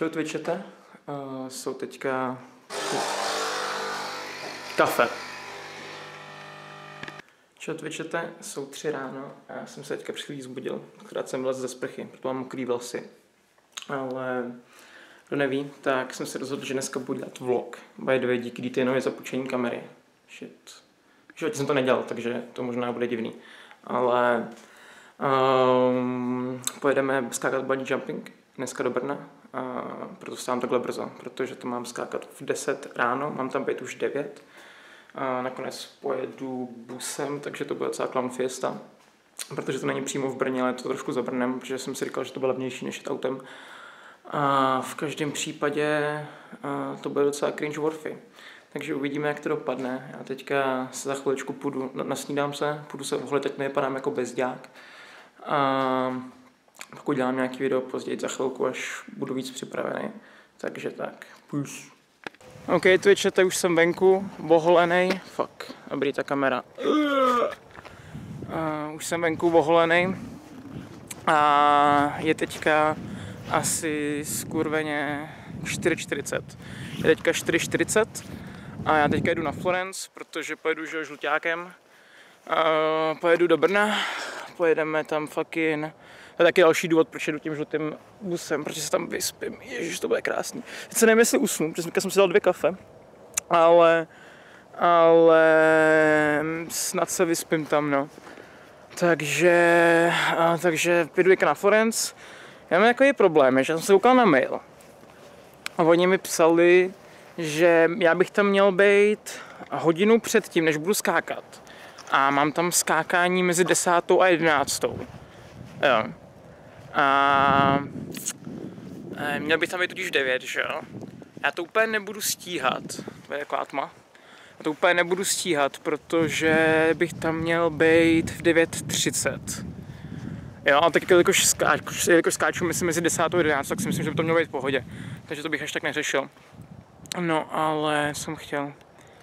Čau Twitchete, jsou teďka kafe. Čau Twitchete, jsou 3 ráno a já jsem se teďka před chvílí zbudil, akorát jsem vylez ze sprchy, proto mám mokrý vlasy. Ale kdo neví, tak jsem se rozhodl, že dneska budu dělat vlog. By the way, díky DTNově započení kamery. Shit. V životě jsem to nedělal, takže to možná bude divný. Ale pojedeme skákat bungee jumping dneska do Brna. Proto stávám takhle brzo, protože to mám skákat v 10 ráno, mám tam být už 9. Nakonec pojedu busem, takže to bude docela clown fiesta. Protože to není přímo v Brně, ale je to trošku za Brnem, protože jsem si říkal, že to bude levnější než jet autem. A v každém případě to bude docela cringe-worthy. Takže uvidíme, jak to dopadne. Já teďka se za chviličku půjdu, nasnídám se, půjdu se oholit, tak nevypadám jako bezďák. A pokud dělám nějaký video později za chvilku, až budu víc připravený. Takže tak, puš. OK, Twitchete, už jsem venku, oholenej. Fuck, dobrý ta kamera. Už jsem venku oholenej. A je teďka asi skurveně 4:40. Je teďka 4:40 a já teďka jdu na Florence, protože pojedu žluťákem. Pojedu do Brna, pojedeme tam fucking... To je taky další důvod, proč jedu tím žlutým busem, protože se tam vyspím. Ježiš, to bude krásný. Teď se nevím, jestli usnu, protože jsem si dal 2 kafe, ale snad se vyspím tam, no. Takže jdu na Florence. Já mám takový problém, že jsem se koukal na mail a oni mi psali, že já bych tam měl být hodinu předtím, než budu skákat. A mám tam skákání mezi 10. a 11. Jo. A měl bych tam být totiž 9, že jo? Já to úplně nebudu stíhat, to je taková tma. Já to úplně nebudu stíhat, protože bych tam měl být v 9:30. Jo, a tak jelikož skáču myslím mezi 10. a 11, tak si myslím, že by to mělo být v pohodě. Takže to bych až tak neřešil. No, ale jsem chtěl.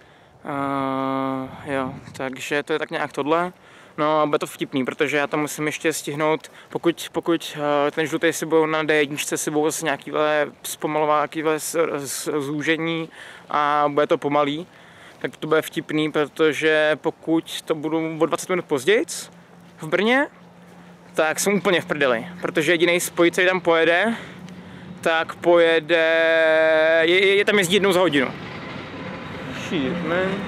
Jo, takže to je tak nějak tohle. No a bude to vtipný, protože já tam musím ještě stihnout, pokud ten žlutý si budou na D1, si budou zase nějakýhle zpomalová, nějakýhle zúžení a bude to pomalý, tak to bude vtipný, protože pokud to budu o 20 minut později v Brně, tak jsem úplně v prdeli, protože jediný spoj, který tam pojede, tak pojede, je tam jezdí 1 za hodinu. Shit, man.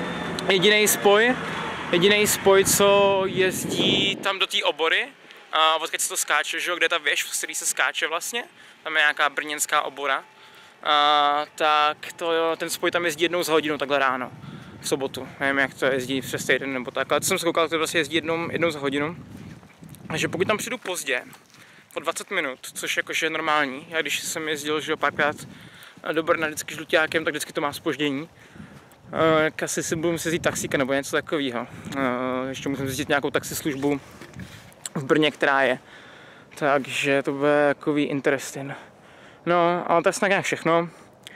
Jediný spoj, co jezdí tam do té Obory, a odkud se to skáče, že jo, kde je ta věž, v který se skáče vlastně, tam je nějaká brněnská Obora, tak ten spoj tam jezdí 1 za hodinu takhle ráno, v sobotu. Nevím, jak to jezdí přes týden nebo tak, ale to jsem se koukal, že to vlastně jezdí jednou za hodinu. Takže pokud tam přijdu pozdě, po 20 minut, což jakože je normální, já když jsem jezdil, že jo, párkrát do Brna vždycky žluťákem, tak vždycky to má zpoždění. Asi si budu muset vzít taxíka nebo něco takového. Ještě musím zjistit nějakou taxislužbu v Brně, která je. Takže to bude takový interesting. No, ale to je snad nějak všechno.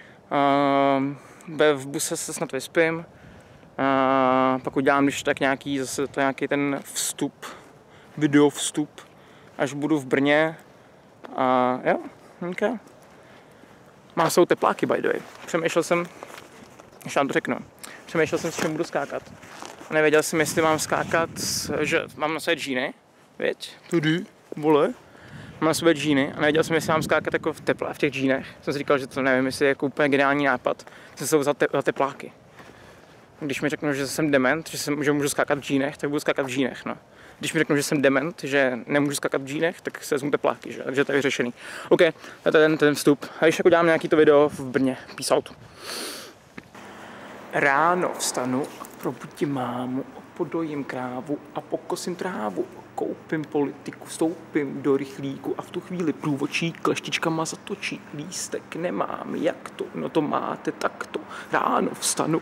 V buse se snad vyspím. Pak udělám když tak nějaký, zase to nějaký ten vstup, video vstup, až budu v Brně. Jo, okay. Mám jsou tepláky, by the way. Přemýšlel jsem, ještě vám to řeknu. Přemýšlel jsem, s čím budu skákat. A nevěděl jsem, jestli mám skákat, že mám na sobě džíny, viď? Tudy, vole. Mám na sobě džíny a nevěděl jsem, jestli mám skákat jako v těch džínech. Jsem si říkal, že to nevím, jestli je jako úplně geniální nápad. Jsem se vzal za tepláky. Když mi řeknou, že jsem dement, že můžu skákat v džínech, tak budu skákat v džínech, no. Když mi řeknou, že jsem dement, že nemůžu skákat v džínech, tak se vezmu tepláky, že? Takže to je vyřešený. OK, to je ten vstup. A když jako dělám nějaký to video v Brně, peace out. Ráno vstanu a probudím mámu, podojím krávu a pokosím trávu. Koupím politiku, vstoupím do rychlíku a v tu chvíli průvočí kleštičkama zatočí. Lístek nemám, jak to? No to máte takto. Ráno vstanu.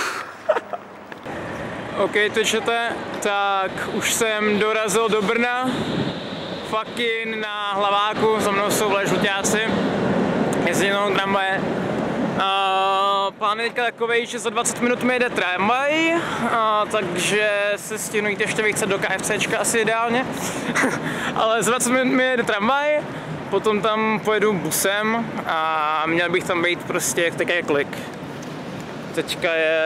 OK, Twitchete, tak už jsem dorazil do Brna. Fucking na Hlaváku, za mnou jsou žluťáci. Jezdím jenom tramvaje. Plán je teďka takovej, že za 20 minut mi jede tramvaj, takže se stihnu jít ještě více do KFCčka asi ideálně. Ale za 20 minut mi jede tramvaj potom tam pojedu busem a měl bych tam být prostě tak jak klik. Teďka je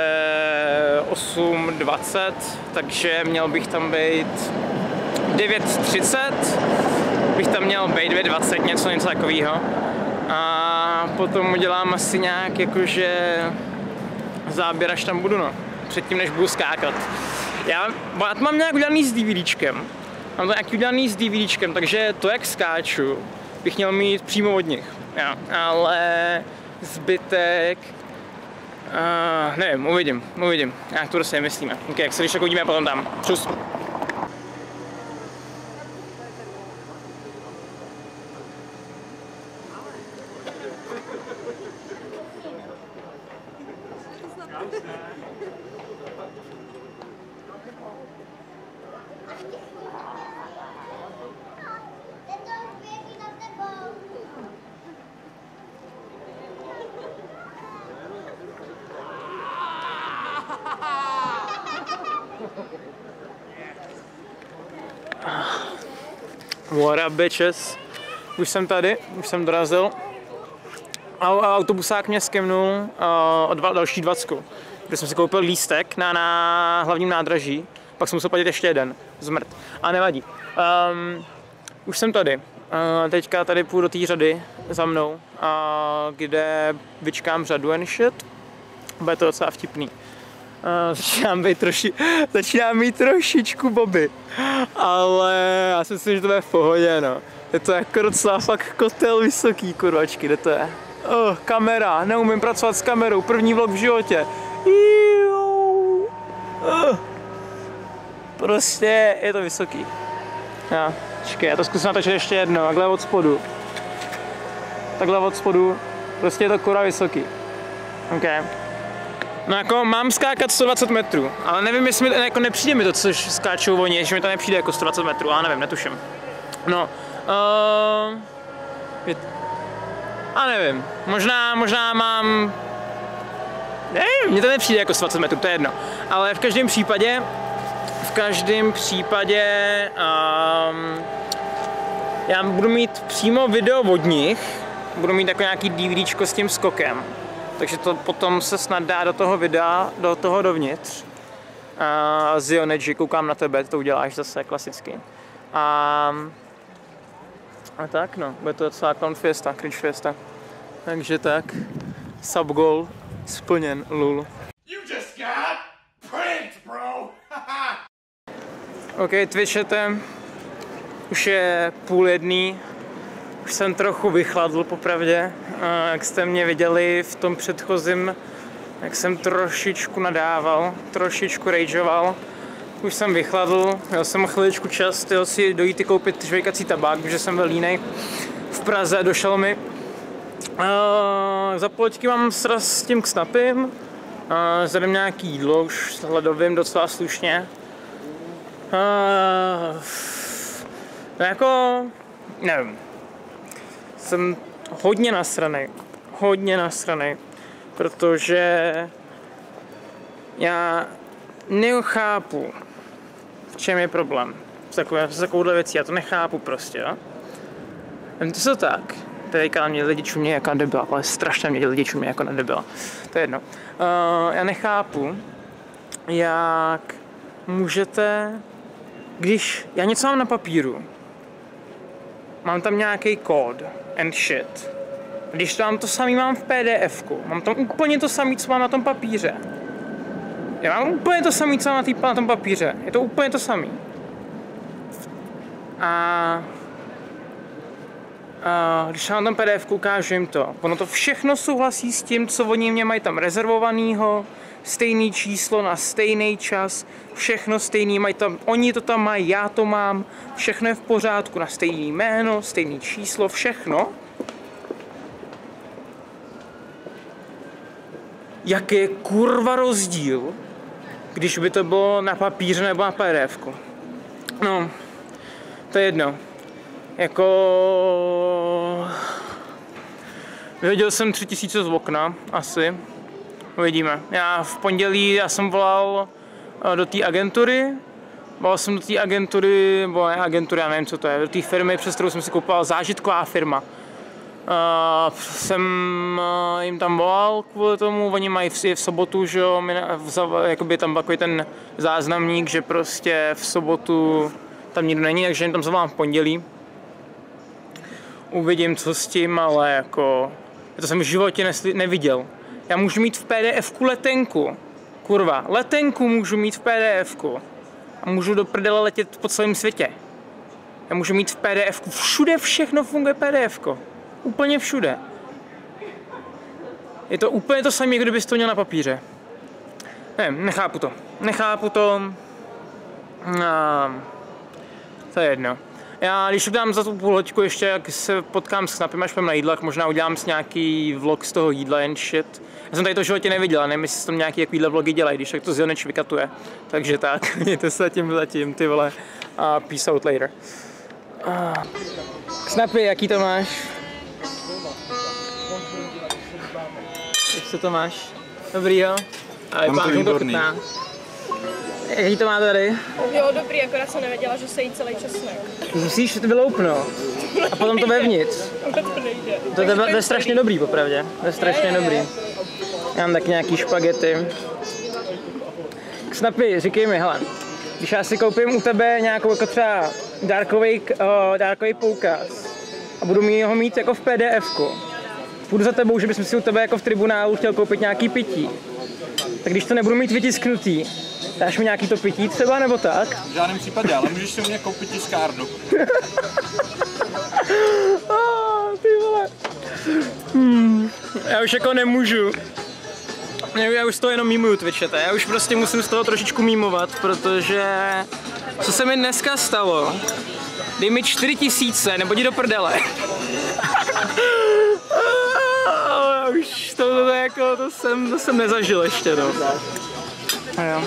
8:20, takže měl bych tam být 9:30, bych tam měl být 9:20, něco takového. A potom udělám asi nějak jakože záběr, až tam budu, no. Předtím, než budu skákat. Já to mám nějak udělaný s DVDčkem. Mám to nějak udělaný s DVDčkem, takže to, jak skáču, bych měl mít přímo od nich. Jo. Ale zbytek... nevím, uvidím. Jak to prostě myslíme. Ok, jak se když tak uvidíme potom tam. Čus. What up, bitches? Už jsem tady, už jsem dorazil. Autobusák mě skimnul o další 20, kde jsem si koupil lístek na hlavním nádraží, pak jsem musel platit ještě jeden, zmrt. A nevadí. Už jsem tady. Teďka tady půjdu do té řady za mnou, kde vyčkám řadu and shit. Bude to docela vtipný. Začínám být trošičku Bobby, ale já si myslím, že to bude v pohodě, no. Je to jako docela fakt kotel vysoký, kurvačky, kde to je? Kamera, neumím pracovat s kamerou, první vlog v životě. Prostě je to vysoký. Počkej, já to zkusím natočit ještě jedno, takhle od spodu, prostě je to kurva vysoký. Okay. No jako mám skákat 120 metrů, ale nevím, jestli mi jako nepřijde mi to, co skáčou oni, že mi to nepřijde jako 120 metrů, ale nevím, netuším. No, a nevím, možná mám, nevím, mně to nepřijde jako 120 metrů, to je jedno, ale v každém případě já budu mít přímo video od nich, budu mít jako nějaký DVDčko s tím skokem. Takže to potom se snad dá do toho videa, do toho dovnitř. Zioneji, koukám na tebe, to uděláš zase klasicky. A tak no, bude to docela clown fiesta, cringe fiesta. Takže tak, sub goal splněn, lul. You just got pranked, bro. Ok, twitchete, už je 12:30. Už jsem trochu vychladl, popravdě, jak jste mě viděli v tom předchozím, jak jsem trošičku nadával, trošičku rageoval. Už jsem vychladl, měl jsem chviličku čas si dojít koupit žvejkací tabák, protože jsem byl línej v Praze a došel mi. Za poločky mám sraz s tím Snapim, zjedem nějaký jídlo, už s ledovým docela slušně. Jako, nevím. Jsem hodně nasranej, protože já nechápu, v čem je problém s takovouhle věcí, já to nechápu prostě, jo. To jsou tak, teďka na mě lidi čumějí jako na debila, ale strašně mě lidi čumějí jako na debila, to je jedno. Já nechápu, jak můžete, když já něco mám na papíru, mám tam nějaký kód and shit. Když tam to samý mám v PDFku, mám tam úplně to samý, co mám na tom papíře. Já mám úplně to samý, co mám na tom papíře. Je to úplně to samý. A když mám tam PDFku, ukážu jim to. Ono to všechno souhlasí s tím, co oni mě mají tam rezervovanýho, stejný číslo na stejný čas, všechno stejný, mají tam, oni to tam mají, já to mám, všechno je v pořádku, na stejný jméno, stejný číslo, všechno. Jaký je kurva rozdíl, když by to bylo na papíře nebo na PDFku. No, to je jedno. Jako... Vyhodil jsem 3000 z okna, asi. Uvidíme. Já v pondělí jsem volal do té agentury Bál jsem do té agentury, nebo ne agentury, já nevím, co to je, do té firmy, přes kterou jsem si koupil, zážitková firma. Jsem jim tam volal kvůli tomu, oni mají v sobotu, že jo, jakoby tam takový ten záznamník, že prostě v sobotu tam nikdo není, takže jim tam zavolám v pondělí. Uvidím, co s tím, ale jako, to jsem v životě neviděl. Já můžu mít v PDF-ku letenku, kurva, letenku můžu mít v PDF-ku a můžu do prdele letět po celém světě. Já můžu mít v PDF-ku, všude všechno funguje PDF-ko. Úplně všude. Je to úplně to samé, kdybys to měl na papíře. Nevím, nechápu to. To je jedno. Já když dám za tu půl hoďku ještě, jak se potkám s Knapem, až půjdem na jídlach, možná udělám si nějaký vlog z toho jídla jen shit. Já jsem tady to v životě neviděl, nevím, jestli tam nějaký takovýhle vlogy dělají, když tak to Zioneč vykatuje. Takže tak, mějte se zatím, ty vole. A peace out later. Snapy, jaký to máš? Jak se to máš? Dobrýho? A vypadá to chutná. Jaký to má tady? Jo, dobrý, akorát jsem nevěděla, že se jí celý česnek. Musíš vyloupnout. A potom to vevnitř. To je strašně dobrý, popravdě. To je strašně dobrý. Já mám tak nějaký špagety. Snapy, říkej mi, hele. Když já si koupím u tebe nějakou jako třeba dárkový poukaz a budu ho mít jako v PDF-ku, půjdu za tebou, že bychom si u tebe jako v tribunálu chtěl koupit nějaký pití. Tak když to nebudu mít vytisknutý, dáš mi nějaký to pití třeba, nebo tak? V žádném případě, ale můžeš si u mě koupit tiskárnu. Ty vole. Já už jako nemůžu. Já už z toho jenom mímuju Twitchete, já už prostě musím z toho trošičku mímovat, protože co se mi dneska stalo, dej mi 4000, nebo jdi do prdele. Už to jako, to jsem nezažil ještě, no. A jo.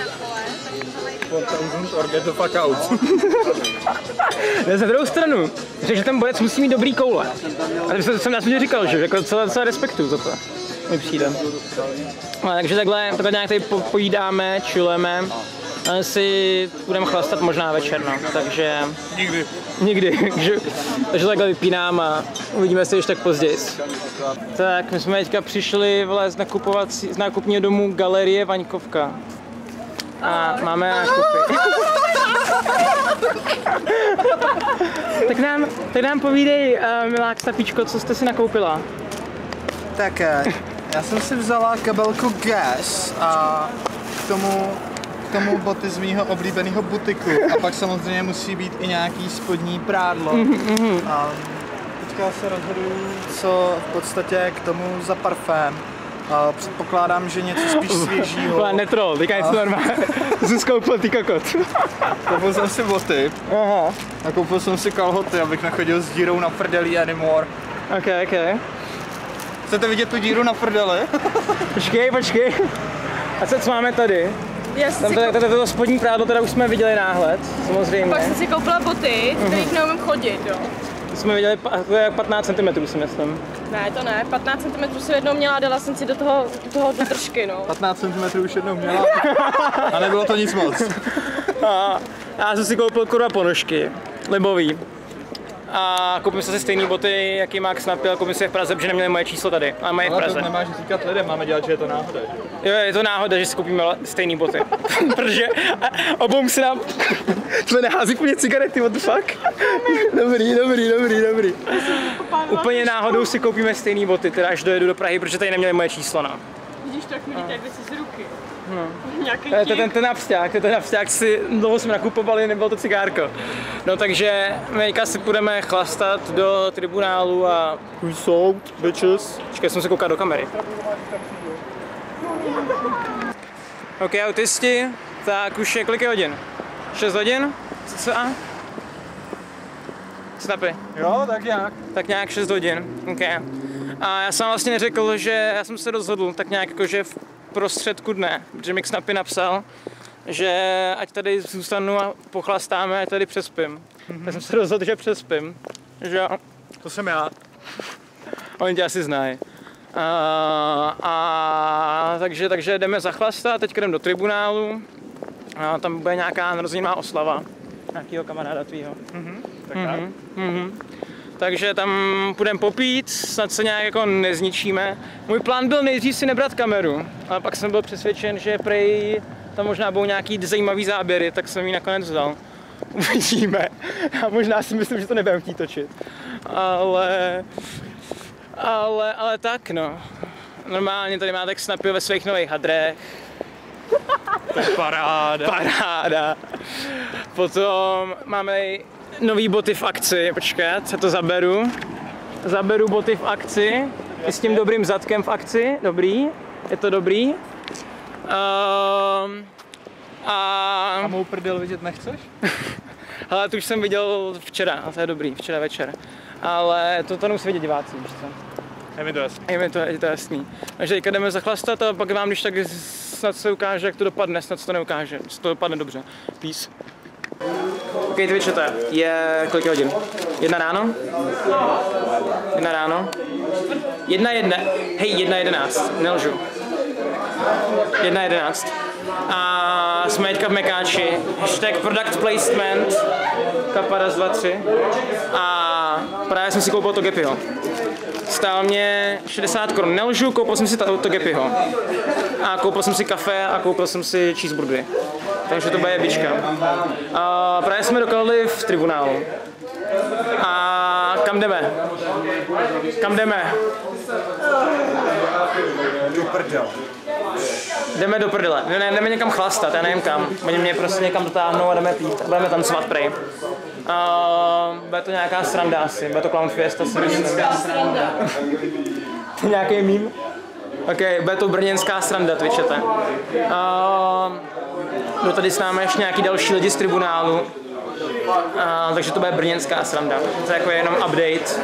Or get the fuck out. Ne, za druhou stranu, řekl, že ten borec musí mít dobrý koule. A jsem nás říkal, že jako celé respektuju za to. Mi přijde. No, takže takhle nějak tady pojídáme, chillujeme. A si budeme chlastat možná večer, no. Takže... Nikdy. Takže takhle vypínám a uvidíme se ještě tak později. Tak, my jsme teďka přišli z nákupního domu Galerie Vaňkovka. A máme nákupy. tak nám povídej, milá Ksapičko, co jste si nakoupila? Tak já jsem si vzala kabelku Guess a k tomu boty z mýho oblíbeného butiku a pak samozřejmě musí být i nějaký spodní prádlo. A teďka se rozhoduju, co v podstatě k tomu za parfém. A předpokládám, že něco spíš svěžího. Netroll, teďka je to normálně. Jsi skoupil ty kokot. Koupil jsem si boty. Aha. A koupil jsem si kalhoty, abych nechodil s dírou na prdeli anymore. Ok. Chcete vidět tu díru na prdeli? Počkej. A co máme tady? To spodní prádlo teda už jsme viděli náhled, samozřejmě. Pak jsem si koupila boty, v kterých neumím chodit, jo. To jsme viděli 15 cm, si myslím. Ne, to ne, 15 cm jsem jednou měla, dala jsem si do toho do držky, no. 15 cm už jednou měla a nebylo to nic moc. A já jsem si koupil kurva ponožky, libový. A koupím si stejné boty, jaký má Snapy, ale koupím si je v Praze, protože neměli moje číslo tady, ale mají v Praze. Ale to nemáš říkat lidem, máme dělat, že je to náhoda. Jo, je to náhoda, že si koupíme stejné boty. Protože obou se nám... Jsme nehází po mě cigarety, what the fuck? Dobrý. Úplně náhodou si koupíme stejné boty, teda až dojedu do Prahy, protože tady neměli moje číslo, no. Vidíš, tak mi víte, jak jsi z ruky. No. To je ten napsťák, si dlouho jsme nakupovali, nebylo to cigárko. No takže my si půjdeme chlastat do tribunálu a peace out, bitches. Počkej, jsem se koukal do kamery. Ok, autisti, tak už je kolik je hodin? 6 hodin? Co? Snapy. Jo, tak nějak. Tak nějak 6 hodin, ok. A já jsem vlastně neřekl, že já jsem se rozhodl tak nějak jako, že v prostředku dne, protože mi Snapy napsal, že ať tady zůstanu a pochlastáme, ať tady přespím. Tak jsem se rozhodl, že přespím. Že jo? To jsem já. Oni tě asi znají. Takže jdeme zachlastat, teď jdeme do tribunálu A tam bude nějaká narozeninová oslava nějakého kamaráda tvýho. Takže tam půjdeme popít, snad se nějak jako nezničíme. Můj plán byl nejdřív si nebrat kameru, ale pak jsem byl přesvědčen, že prej tam možná budou nějaký zajímavý záběry, tak jsem ji nakonec vzal. Uvidíme. A možná si myslím, že to nebudeme chtít točit. Ale tak no. Normálně tady máte snapy ve svých nových hadrech. To je paráda. Paráda. Potom máme nový boty v akci. Počkat, já to zaberu. Zaberu boty v akci. I s tím dobrým zadkem v akci. Dobrý. Je to dobrý. A mou prdel vidět nechceš? Hele, to už jsem viděl včera, a to je dobrý, včera večer. Ale to nemusí vidět diváci, víš co? Je mi to jasný. Je to jasný. Takže teďka jdeme zachlastat a pak vám když tak snad se ukáže, jak to dopadne, snad se to neukáže. To dopadne dobře. Peace. OK, Twitchete, je kolik hodin? 1 ráno? 1 ráno? 1:01. Hej, 1:11, nelžu. 1:11. A jsme teďka v Mekáči. Hashtag product placement. Kapa raz, 2, 3. A právě jsem si koupil to Geppiho. Stál mě 60 Kč. Nelžu, koupil jsem si to Geppiho. A koupil jsem si kafe a koupil jsem si cheeseburgery. Takže to bude jebička. A právě jsme dokladli v tribunálu. A kam jdeme? Kam jdeme? Do prdel. Jdeme do prdele. Jdeme někam chlastat, já nevím kam. Oni mě prostě někam dotáhnou a jdeme pít. Budeme tancovat prej. Bude to nějaká sranda asi. Bude to Clown Fiesta si myslím. To je nějaký mím? OK, bude to brněnská sranda, Twitchete. Budou tady s námi ještě nějaký další lidi z tribunálu. Takže to bude brněnská sranda. To je jako jenom update.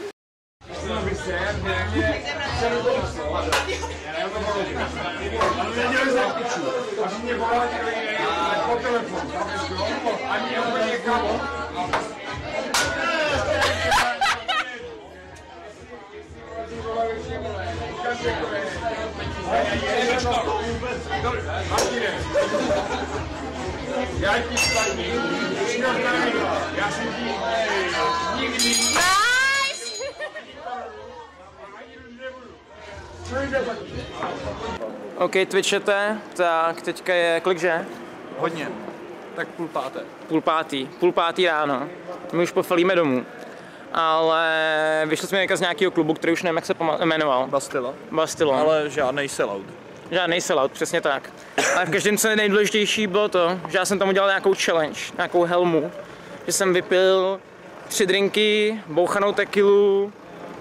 OK, Twitchete, tak teďka je kolikže? Hodně. Tak 4:30. Půl pátý ráno. My už pofalíme domů. Ale vyšli jsme z nějakého klubu, který už nevím, jak se jmenoval. Bastilo. Ale žádnej sellout. Žádnej sellout, přesně tak. Ale v každém se nejdůležitější bylo to, že já jsem tam udělal nějakou challenge, nějakou helmu. Že jsem vypil 3 drinky, bouchanou tequilu,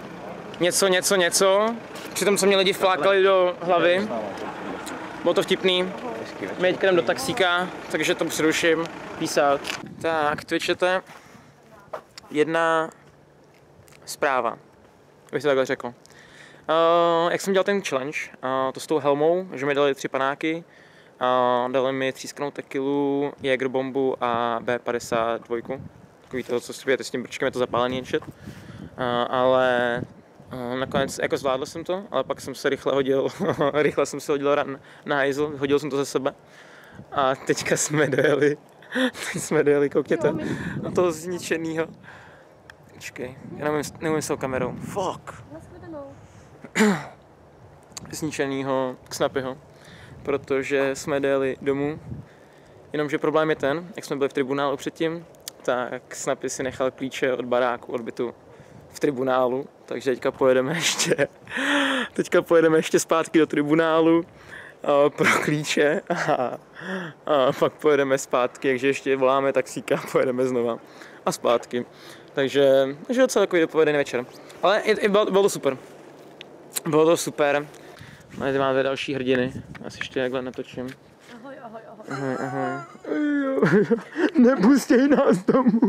něco. Přitom se mě lidi vflákali do hlavy. Bylo to vtipný. My teďka jdem do taxíka, takže to přeruším. Peace out. Tak, Twitchete. Jedna zpráva, bych to takhle řekl. Jak jsem dělal ten challenge, to s tou helmou, že mi dali 3 panáky, dali mi třískanou tequilu, Jägerbombu a B52. Takový to, co si pijete s tím brčkem, je to zapálený jen shit. Ale nakonec jako zvládl jsem to, ale pak jsem se rychle jsem se hodil na hajzl, hodil jsem to ze sebe. A teďka jsme dojeli, koukněte, na toho zničenýho. Počkej, já neumím s tou kamerou. Fuck. Zničenýho Snapyho, protože jsme dojeli domů. Jenomže problém je ten, jak jsme byli v tribunálu předtím, tak Snapy si nechal klíče od baráku, od bytu v tribunálu, takže teďka pojedeme ještě zpátky do tribunálu pro klíče a pak pojedeme zpátky, takže ještě voláme taxíka a pojedeme znova a zpátky. Takže docela takový dopovedený večer. Ale bylo to super. Bylo to super. Tady máme další hrdiny. Asi ještě takhle natočím. Ahoj. Nepustěj nás domů.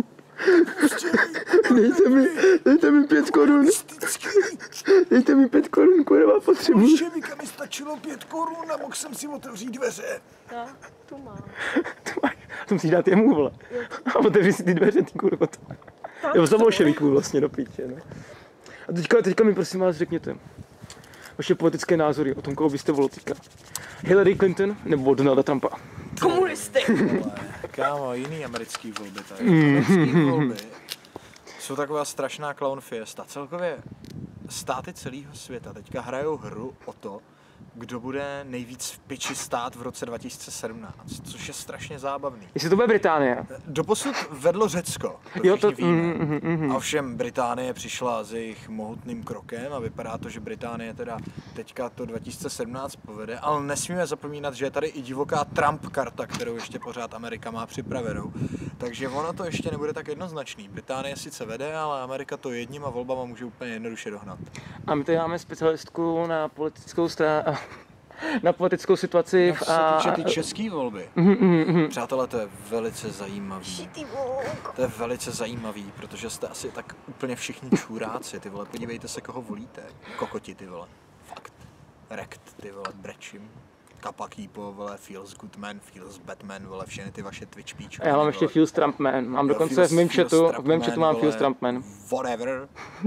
Dejte mi 5 korun. Dejte mi 5 korun, kurva, potřebuji. Bolševika mi stačilo 5 korun a mohl jsem si otevřít dveře. Tak, tu mám. To musíš dát jemu, vole. A otevři si ty dveře, ty kurva. Jo, za bolševiků vlastně do píče, no. A teďka mi prosím vás řekněte vaše politické názory o tom, koho byste volil teďka. Hillary Clinton nebo Donalda Trumpa? Komunisty. Kámo, jiný americký volby tady. Americký volby jsou taková strašná clown fiesta. Celkově státy celého světa teďka hrajou hru o to, kdo bude nejvíc v piči stát v roce 2017, což je strašně zábavný. Jestli to bude Británie. Doposud vedlo Řecko, Jo, to víme. A ovšem Británie přišla s jejich mohutným krokem a vypadá to, že Británie teda teďka to 2017 povede, ale nesmíme zapomínat, že je tady i divoká Trump karta, kterou ještě pořád Amerika má připravenou. Takže ono to ještě nebude tak jednoznačný. Británie sice vede, ale Amerika to jedníma volbama může úplně jednoduše dohnat. A my tady máme specialistku na politickou na politickou situaci. Co se týče ty české volby, přátelé, to je velice zajímavý. To je velice zajímavý, protože jste asi tak úplně všichni čuráci, ty vole, podívejte se, koho volíte. Kokoti, ty vole, fakt. Rekt, ty vole, brečím. Kappa Kýpo, vole, feels good man, feels Batman, vole, všechny ty vaše Twitch píčky. Já mám ještě feels Trump man, mám dokonce v mém chatu mám feels Trump man. Whatever.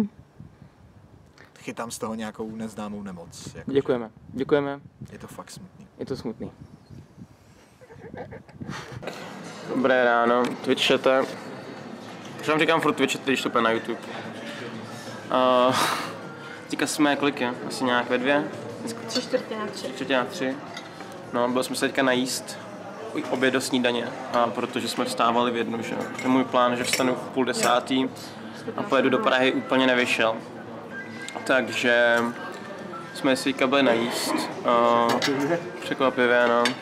Chytám z toho nějakou neznámou nemoc. Jako Děkujeme. Je to fakt smutný. Je to smutný. Dobré ráno, Twitchete. Už vám říkám furt Twitchete, když to půjde na YouTube. Teďka jsme kolik je? Asi nějak ve 2? 3:45. No, byl jsme se teďka najíst. Oběd do snídaně, protože jsme vstávali v 1, že? To je můj plán, že vstanu v 9:30 a pojedu do Prahy, úplně nevyšel. Takže jsme si byli najíst. Překvapivě, no.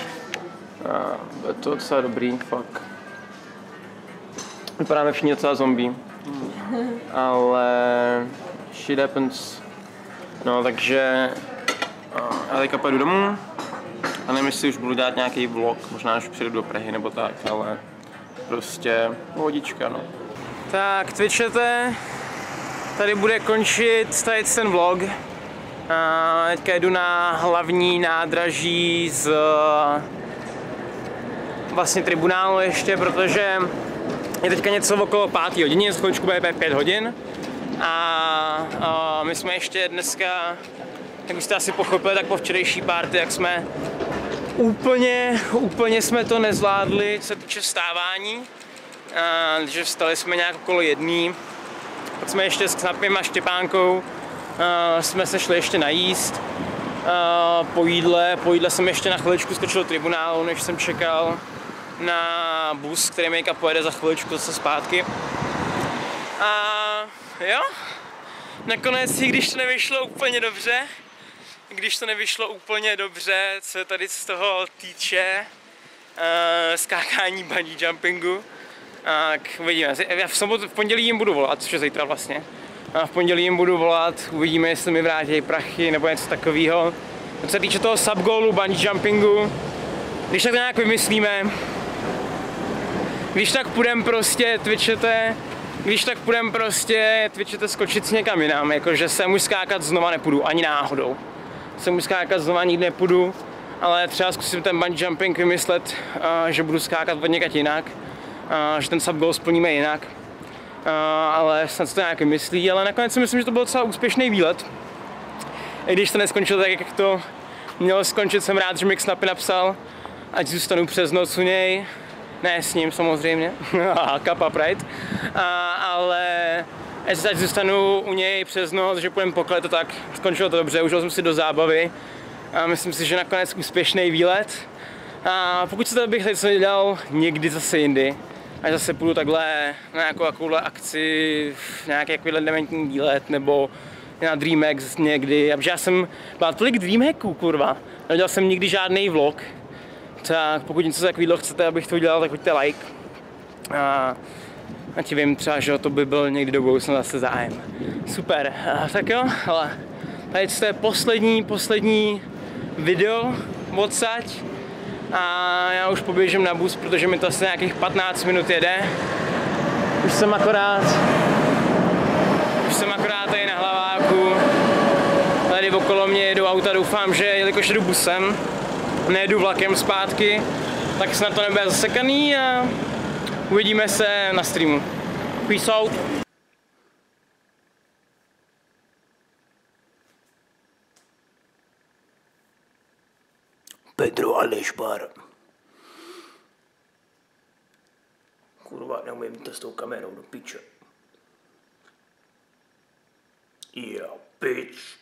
Je to docela dobrý, fakt. Vypadáme všichni docela zombie. Ale shit happens. No, takže já teďka pojedu domů. A nevím, jestli už budu dělat nějaký vlog, možná až přijedu do Prahy nebo tak, ale prostě pohodička, no. Tak, Twitchete. Tady bude končit tady ten vlog. Teďka jdu na hlavní nádraží z vlastně tribunálu ještě, protože je teďka něco okolo 5. hodině, z chvíličku bude 5 hodin. A my jsme ještě dneska, jak už jste asi pochopili, tak po včerejší party, jak jsme úplně jsme to nezvládli, co se týče vstávání. Takže vstali jsme nějak okolo 1. Pak jsme ještě s Knapem a Štěpánkou jsme se šli ještě najíst. Po jídle jsem ještě na chviličku skočil do tribunálu, než jsem čekal na bus, který mi pojede za chviličku zase zpátky. A jo, nakonec, i když to nevyšlo úplně dobře, co tady z toho týče skákání bungee jumpingu, tak uvidíme. V pondělí jim budu volat, což je zítra vlastně. V pondělí jim budu volat, uvidíme, jestli mi vrátí prachy nebo něco takového. Co se týče toho subgoalu bungee jumpingu, když tak nějak vymyslíme, když tak půjdem prostě Twitchete skočit s někam jinam, jakože sem už skákat znova nepůjdu, ani náhodou. Sem už skákat znova nikdy nepůjdu, ale třeba zkusím ten bungee jumping vymyslet, že budu skákat od někať jinak, že ten subgoal splníme jinak. Ale snad se to nějak myslí, ale nakonec si myslím, že to byl docela úspěšný výlet. I když to neskončilo tak, jak to mělo skončit, jsem rád, že mi Snapy napsal, ať zůstanu přes noc u něj. Ne s ním samozřejmě, kappa pride, ale ať zůstanu u něj přes noc, že půjdem poklet, tak skončilo to dobře, užil jsem si do zábavy. A myslím si, že nakonec úspěšný výlet. A pokud se to bych něco dělal někdy zase jindy, až zase půjdu takhle na nějakou takovouhle akci, nějaký takovýhle dementní výlet, nebo na DreamHack někdy, protože já jsem byl tolik DreamHacků, kurva, nedělal jsem nikdy žádný vlog, tak pokud něco takového chcete, abych to udělal, tak hoďte like. A ti vím třeba, že to by byl někdy do budoucna zase zájem. Super, tak jo, ale tady to je poslední video odsaď. A já už poběžím na bus, protože mi to asi nějakých 15 minut jede. Už jsem akorát tady na Hlaváku. Tady okolo mě jedou auta, doufám, že jelikož jedu busem, nejedu vlakem zpátky, tak snad to nebude zasekaný a uvidíme se na streamu. Peace out. Pedro Alešbar. neumím to s tou kamerou do piče. Jo, pič.